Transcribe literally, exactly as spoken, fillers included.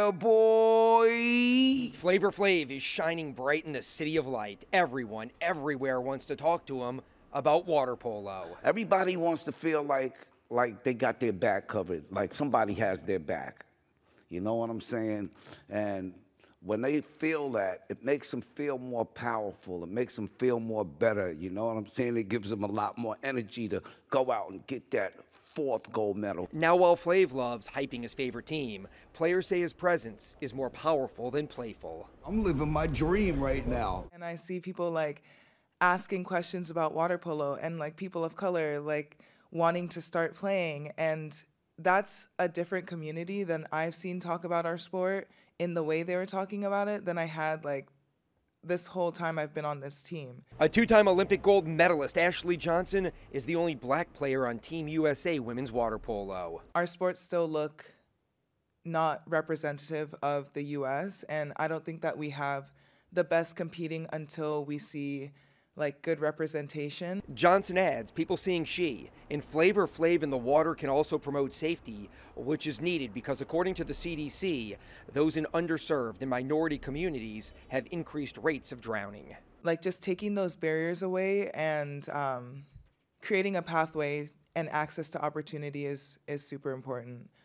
Yeah, boy. Flavor Flav is shining bright in the city of light. Everyone, everywhere wants to talk to him about water polo. Everybody wants to feel like like they got their back covered, like somebody has their back. You know what I'm saying? And when they feel that, it makes them feel more powerful. It makes them feel more better. You know what I'm saying? It gives them a lot more energy to go out and get that fourth gold medal. Now, while Flav loves hyping his favorite team, players say his presence is more powerful than playful. I'm living my dream right now. And I see people like asking questions about water polo and like people of color like wanting to start playing, and that's a different community than I've seen talk about our sport in the way they were talking about it than I had like this whole time I've been on this team. A two-time Olympic gold medalist, Ashley Johnson, is the only black player on Team U S A women's water polo. Our sports still look not representative of the U S, and I don't think that we have the best competing until we see like good representation. Johnson adds, people seeing she in Flavor Flav in the water can also promote safety, which is needed because according to the C D C, those in underserved and minority communities have increased rates of drowning. Like just taking those barriers away and um, creating a pathway and access to opportunity is, is super important.